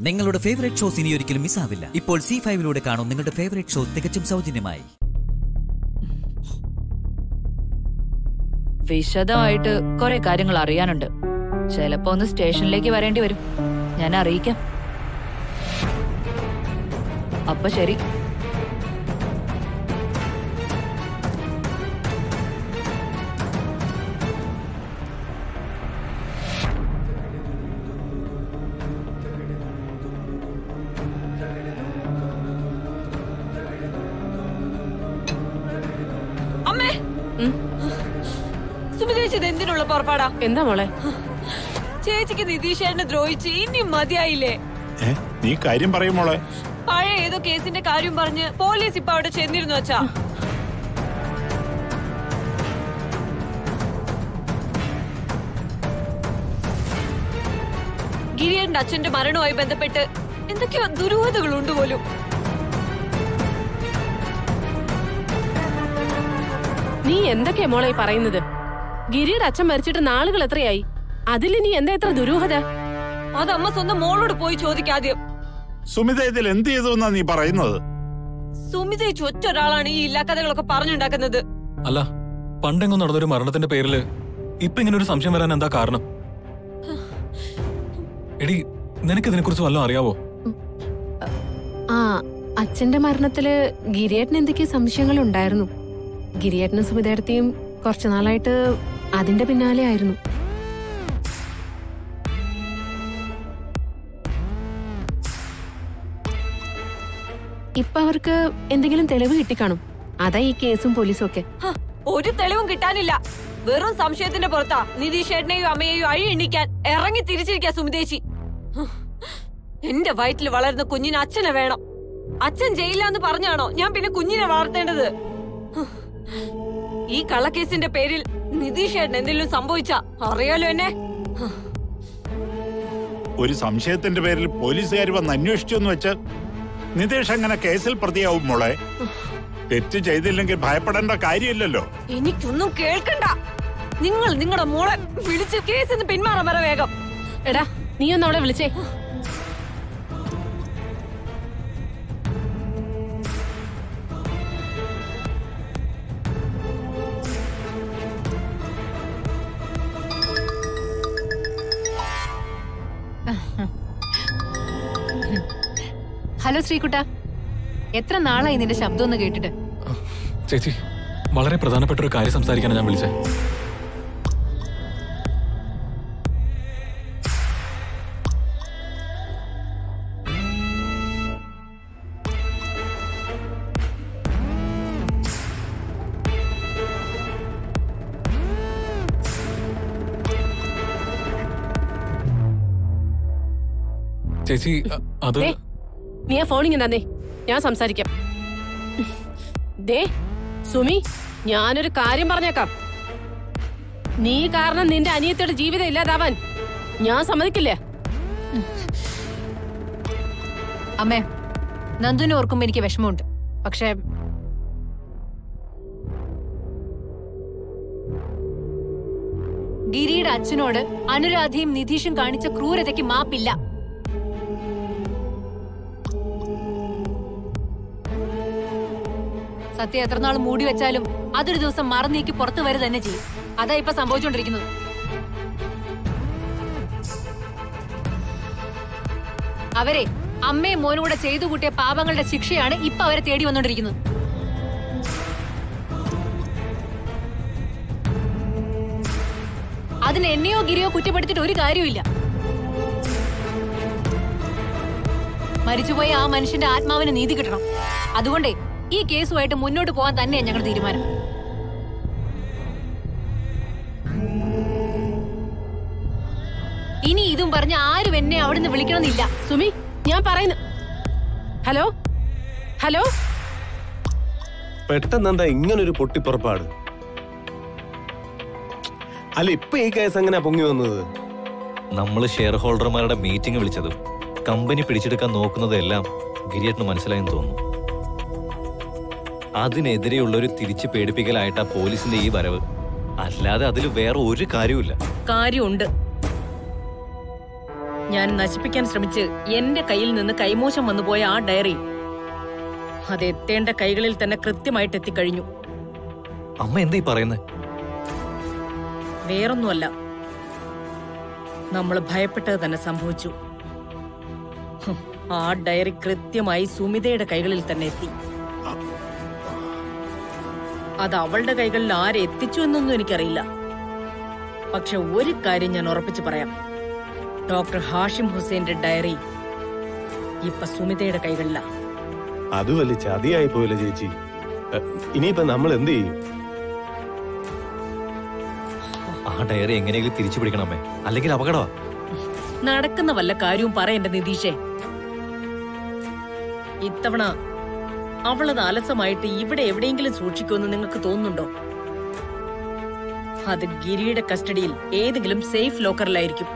നിങ്ങളുടെ favourite shows ഇനി ഒരിക്കലും മിസ്സാവില്ല. ഇപ്പോൾ C5 കാണും നിങ്ങളുടെ ഫേവറേറ്റ് ഷോ തികച്ചും സൗജന്യമായി. വിശദമായിട്ട് കുറെ കാര്യങ്ങൾ അറിയാനുണ്ട്. ചിലപ്പോ ഒന്ന് സ്റ്റേഷനിലേക്ക് വരേണ്ടി വരും. ഞാൻ അറിയിക്കാം. അപ്പൊ ശരി. എന്തിനുള്ള പുറപ്പാടാ? എന്താ മോളെ? ചേച്ചിക്ക് നിതീഷേട്ടനെ ദ്രോഹിച്ച് ഇനിയും മതിയായില്ലേ? നീ കാര്യം പറയും മോളെ. പഴയ ഏതോ കേസിന്റെ കാര്യം പറഞ്ഞ് പോലീസ് ഇപ്പൊ അവിടെ ചെന്നിരുന്നു അച്ഛാ. ഗിരിയേട്ടന്റെ അച്ഛന്റെ മരണവുമായി ബന്ധപ്പെട്ട് എന്തൊക്കെയോ ദുരൂഹതകളുണ്ട് പോലും. നീ എന്തൊക്കെയാ മോളെ പറയുന്നത്? ഗിരിയുടെ അച്ഛൻ മരിച്ചിട്ട് നാളുകൾ എത്രയായി? അതിൽ നീ എന്താ എത്ര ദുരൂഹത? അത് അമ്മ സ്വന്തം മോളോട് പോയി ചോദിക്കാദ്യം. സുമിത ഇതിൽ എന്ത് ചെയ്തു എന്നാ നീ പറയുന്നത്? സുമിത ഒറ്റ ഒരാളാണ് ഈ ഇല്ലാക്കഥകളൊക്കെ പറഞ്ഞുണ്ടാക്കുന്നത്. അല്ല, പണ്ടെങ്ങും നടന്നൊരു മരണത്തിന്റെ പേരില് ഇപ്പൊ ഇങ്ങനെ ഒരു സംശയം വരാൻ എന്താ കാരണം? എടി, നിനക്ക് ഇതിനെ കുറിച്ച് വല്ലതും അറിയാവോ? ആ, അച്ഛന്റെ മരണത്തില് ഗിരിയേട്ടന് എന്തൊക്കെയോ സംശയങ്ങൾ ഉണ്ടായിരുന്നു. ഗിരിയേട്ടനും സുമിതേടത്തെയും കുറച്ചു നാളായിട്ട് അതിന്റെ പിന്നാലെ ആയിരുന്നു. ഇപ്പൊ അവർക്ക് എന്തെങ്കിലും തെളിവ് കിട്ടിക്കാണും. അതാ ഈ കേസും പോലീസും ഒക്കെ. ഒരു തെളിവും കിട്ടാനില്ല. വെറും സംശയത്തിന്റെ പുറത്താ നിതീഷേട്ടനെയും അമ്മയെയും അഴി എണ്ണിക്കാൻ ഇറങ്ങി തിരിച്ചിരിക്കാ സുമിതേച്ചി. എന്റെ വയറ്റിൽ വളരുന്ന കുഞ്ഞിന് അച്ഛനെ വേണം. അച്ഛൻ ജയിലാന്ന് പറഞ്ഞാണോ ഞാൻ പിന്നെ കുഞ്ഞിനെ വളർത്തേണ്ടത്? ഈ കള്ളക്കേസിന്റെ പേരിൽ നിതീഷേട്ടൻ എന്തെങ്കിലും സംഭവിച്ചാ അറിയാലോ എന്നെ. ഒരു സംശയത്തിന്റെ പേരിൽ പോലീസുകാർ വന്ന് അന്വേഷിച്ചു വെച്ച് നിതീഷ് അങ്ങനെ കേസിൽ പ്രതിയാവും മോളെ. തെറ്റ് ചെയ്തില്ലെങ്കിൽ ഭയപ്പെടേണ്ട കാര്യമില്ലല്ലോ. എനിക്കൊന്നും കേൾക്കണ്ട. നിങ്ങൾ നിങ്ങളുടെ മോളെ വിളിച്ച് കേസിന് പിന്മാറാൻ വരെ വേഗം. എടാ, നീ ഒന്ന് അവളെ വിളിച്ചേ. ഹലോ ശ്രീകുട്ട, എത്ര നാളായി നിന്റെ ശബ്ദം ഒന്ന് കേട്ടിട്ട്? ചേച്ചി, വളരെ പ്രധാനപ്പെട്ട ഒരു കാര്യം സംസാരിക്കാനാണ് ഞാൻ വിളിച്ചത്. ചേച്ചി, അത് നീ ആ ഫോണിങ് തന്നെ, ഞാൻ സംസാരിക്കാം. ദേ സുമി, ഞാനൊരു കാര്യം പറഞ്ഞേക്കാം. നീ കാരണം നിന്റെ അനിയത്തിയുടെ ജീവിതം ഇല്ലാതാവാൻ ഞാൻ സമ്മതിക്കില്ല. അമ്മേ, നന്ദുവിനെ ഓർക്കുമ്പോ എനിക്ക് വിഷമമുണ്ട്. പക്ഷേ ഗിരിയുടെ അച്ഛനോട് അനുരാധയും നിതീഷും കാണിച്ച ക്രൂരതയ്ക്ക് മാപ്പില്ല. സത്യം എത്രനാൾ മൂടി വെച്ചാലും അതൊരു ദിവസം മറന്നേക്ക് പുറത്തു വരെ തന്നെ ചെയ്യും. അതാ ഇപ്പൊ സംഭവിച്ചുകൊണ്ടിരിക്കുന്നത്. അവരെ അമ്മയും മോനും കൂടെ ചെയ്തു കൂട്ടിയ പാപങ്ങളുടെ ശിക്ഷയാണ് ഇപ്പൊ അവരെ തേടി വന്നോണ്ടിരിക്കുന്നത്. അതിന് എന്നെയോ ഗിരിയോ കുറ്റപ്പെടുത്തിട്ട് ഒരു കാര്യമില്ല. മരിച്ചുപോയ ആ മനുഷ്യന്റെ ആത്മാവിന് നീതി കിട്ടണം. അതുകൊണ്ടേ ഈ കേസുമായിട്ട് മുന്നോട്ട് പോകാൻ തന്നെയാണ് ഞങ്ങളുടെ തീരുമാനം. ഇനി ഇതും പറഞ്ഞ് ആരും എന്നെ അവിടുന്ന് വിളിക്കണമെന്നില്ല. സുമി, ഞാൻ പറയുന്നു. ഹലോ ഹലോ, പെട്ടെന്നെന്താ ഇങ്ങനൊരു പൊട്ടിപ്പുറപ്പാട്? അല്ല, ഇപ്പൊ ഈ കേസ് എങ്ങനെയാ പൊങ്ങി വന്നത്? നമ്മള് ഷെയർ ഹോൾഡർമാരുടെ മീറ്റിംഗ് വിളിച്ചതും കമ്പനി പിടിച്ചെടുക്കാൻ നോക്കുന്നതെല്ലാം ഗിരിയേട്ടന് മനസ്സിലായെന്ന് തോന്നുന്നു. അതിനെതിരെയുള്ള ഒരു തിരിച്ചു പേടിപ്പിക്കലായിട്ടാ പോലീസിന്റെ ഈ വരവ്. അല്ലാതെ അതിൽ വേറെ ഒരു കാര്യമില്ല. കാര്യമുണ്ട്. ഞാൻ നശിപ്പിക്കാൻ ശ്രമിച്ച് എന്റെ കയ്യിൽ നിന്ന് കൈമോശം വന്നുപോയ ആ ഡയറി അത് എത്തേണ്ട കൈകളിൽ തന്നെ കൃത്യമായിട്ട് എത്തിക്കഴിഞ്ഞു. അമ്മ എന്താ ഈ പറയുന്നത്? വേറൊന്നുമല്ല, നമ്മൾ ഭയപ്പെട്ടത് തന്നെ സംഭവിച്ചു. ആ ഡയറി കൃത്യമായി സുമിതയുടെ കൈകളിൽ തന്നെ എത്തി. അത് അവളുടെ കൈകളിൽ ആരെ എത്തിച്ചു എന്നൊന്നും എനിക്കറിയില്ല. പക്ഷെ ഒരു കാര്യം ഞാൻ ഉറപ്പിച്ചു പറയാം, ഡോക്ടർ ഹാഷിം ഹുസൈന്റെ ഡയറി ഇപ്പൊ സുമിതയുടെ കൈകളില. അത് വലിയ ചതിയായി പോയല്ലോ ചേച്ചി. ഇനിയിപ്പോ നമ്മൾ എന്ത് ചെയ്യും? ആ ഡയറി എങ്ങനെയെങ്കിലും തിരിച്ചു പിടിക്കണമേ, അല്ലെങ്കിൽ അപകടമാ. നടക്കുന്ന വല്ല കാര്യവും പറയണ്ട നിതീഷേ. ഇത്തവണ അവളത് അലസമായിട്ട് ഇവിടെ എവിടെയെങ്കിലും സൂക്ഷിക്കുമെന്ന് നിങ്ങൾക്ക് തോന്നുന്നുണ്ടോ? അത് ഗിരിയുടെ കസ്റ്റഡിയിൽ ഏതെങ്കിലും സേഫ് ലോക്കറിലായിരിക്കും.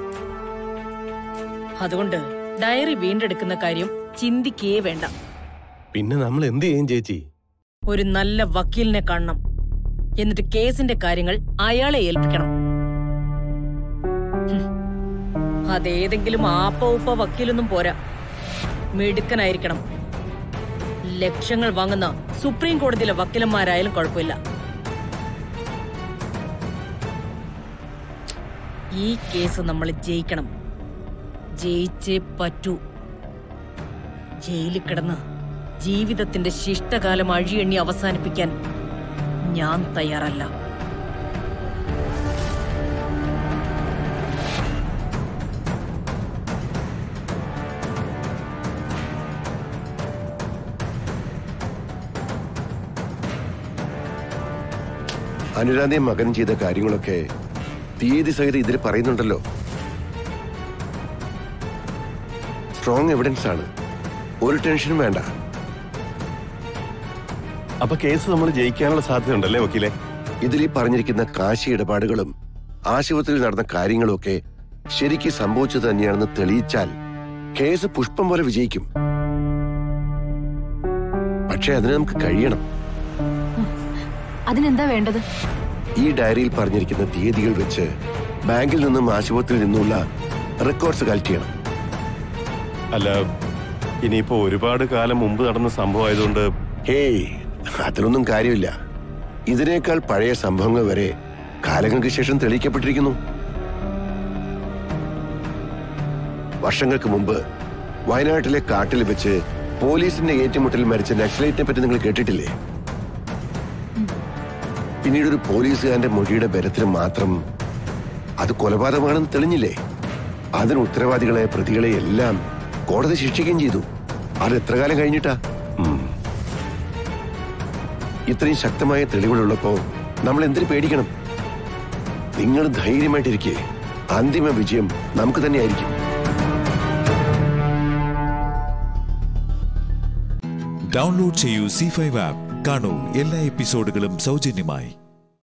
അതുകൊണ്ട് ഡയറി വീണ്ടെടുക്കുന്ന കാര്യം ചിന്തിക്കേ വേണ്ട. പിന്നെ നമ്മൾ എന്ത് ചെയ്യും ചേച്ചി? ഒരു നല്ല വക്കീലിനെ കാണണം. എന്നിട്ട് കേസിന്റെ കാര്യങ്ങൾ അയാളെ ഏൽപ്പിക്കണം. അതേതെങ്കിലും ആപ്പ ഉപ്പ വക്കീലൊന്നും പോരാ, മിടുക്കനായിരിക്കണം. ലക്ഷങ്ങൾ വാങ്ങുന്ന സുപ്രീം കോടതിയിലെ വക്കീലന്മാരായാലും കുഴപ്പമില്ല. ഈ കേസ് നമ്മൾ ജയിക്കണം. ജയിച്ചേ പറ്റൂ. ജയിലിൽ കിടന്ന് ജീവിതത്തിന്റെ ശിഷ്ടകാലം അഴിയെണ്ണി അവസാനിപ്പിക്കാൻ ഞാൻ തയ്യാറല്ല. അനുരാധയും മകൻ ചെയ്ത കാര്യങ്ങളൊക്കെ തീയതി സഹിതം ഇതിൽ പറയുന്നുണ്ടല്ലോ. സ്ട്രോങ് എവിഡൻസ് ആണ്, ഒരു ടെൻഷനും വേണ്ട. അപ്പൊ കേസ് നമ്മൾ ജയിക്കാനുള്ള സാധ്യത ഉണ്ടല്ലേ വക്കീലെ? ഇതിൽ പറഞ്ഞിരിക്കുന്ന കാശി ഇടപാടുകളും ആശുപത്രിയിൽ നടന്ന കാര്യങ്ങളും ഒക്കെ ശരിക്ക് സംഭവിച്ചത് തന്നെയാണെന്ന് തെളിയിച്ചാൽ കേസ് പുഷ്പം പോലെ വിജയിക്കും. പക്ഷെ അതിന് നമുക്ക് കഴിയണം. അതിനെന്താ വേണ്ടത്? ഈ ഡയറിയിൽ പറഞ്ഞിരിക്കുന്ന തീയതികൾ വെച്ച് ബാങ്കിൽ നിന്നും ആശുപത്രിയിൽ നിന്നുള്ള റെക്കോർഡ്സ് കളക്ട് ചെയ്യണം. അല്ല, ഇനിയിപ്പോ ഒരുപാട് കാലം മുമ്പ് നടന്ന സംഭവമായതുകൊണ്ട് ഹേയ്, അതിലൊന്നും കാര്യമില്ല. ഇതിനേക്കാൾ പഴയ സംഭവങ്ങൾ വരെ കാലങ്ങൾക്ക് ശേഷം തെളിയിക്കപ്പെട്ടിരിക്കുന്നു. വർഷങ്ങൾക്ക് മുമ്പ് വയനാട്ടിലെ കാട്ടിൽ വെച്ച് പോലീസിന്റെ ഏറ്റുമുട്ടൽ മരിച്ച നക്സലൈറ്റിനെ പറ്റി നിങ്ങൾ കേട്ടിട്ടില്ലേ? പിന്നീട് ഒരു പോലീസുകാരന്റെ മൊഴിയുടെ ബലത്തിന് മാത്രം അത് കൊലപാതകമാണെന്ന് തെളിഞ്ഞില്ലേ? അതിന് ഉത്തരവാദികളായ പ്രതികളെ എല്ലാം കോടതി ശിക്ഷിക്കുകയും ചെയ്തു. അത് എത്ര കാലം കഴിഞ്ഞിട്ടാ? ഇത്രയും ശക്തമായ തെളിവുകളുള്ളപ്പോ നമ്മൾ എന്തിനു പേടിക്കണം? നിങ്ങൾ ധൈര്യമായിട്ടിരിക്കേ, അന്തിമ വിജയം നമുക്ക് തന്നെയായിരിക്കും. ഡൗൺലോഡ് ചെയ്യൂ C5 ആപ്പ്. കാണൂ എല്ലാ എപ്പിസോഡുകളും സൗജന്യമായി.